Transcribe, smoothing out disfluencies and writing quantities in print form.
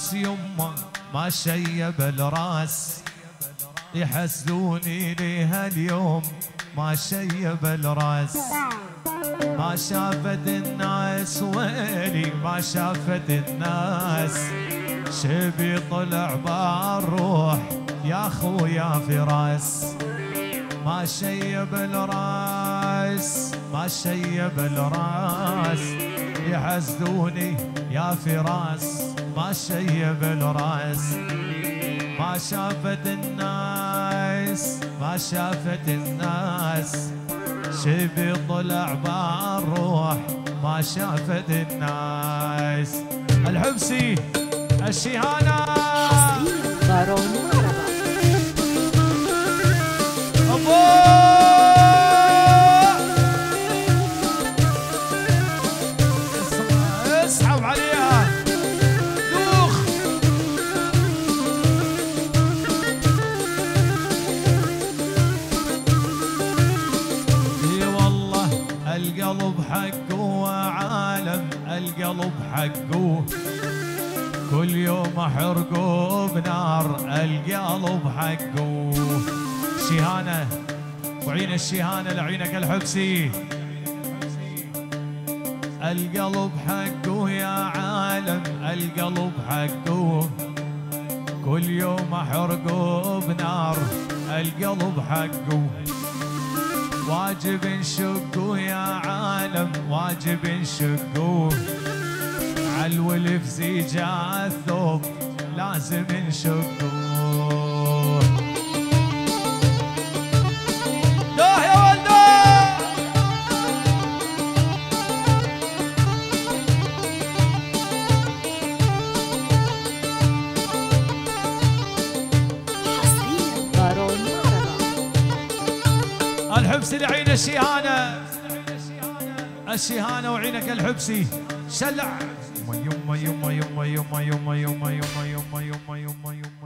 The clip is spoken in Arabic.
الراس يمه ما شيب الراس، يحسدوني ليها اليوم ما شيب الراس. ما شافت الناس ويلي ما شافت الناس، شبي طلع بالروح يا خويا فراس. ما شيب الراس ما شيب الراس، يحسدوني يا فراس ما شيب الراس. ما شافت الناس ما شافت الناس، شبي طلع بالروح ما شافت الناس. الحبسي الشيهانة بارون عربة. اسحب عليها دوخ. اي والله القلب حقه عالم، القلب حقه كل يوم احرقه بنار، القلب حقه. شيهانة وعين الشيهانة لعينك الحبسي. القلب حقه يا عالم، القلب حقه كل يوم احرقه بنار، القلب حقه. واجب نشقه يا عالم، واجب نشقه. عالولف زيجة الثوب لازم نشقه. لا يا ولده بارون عربة. الحبسي لعين الشيهانة، الشيهانة وعينك الحبسي. شلع يما يما يما يما يما يما يما يما يما يما يما يما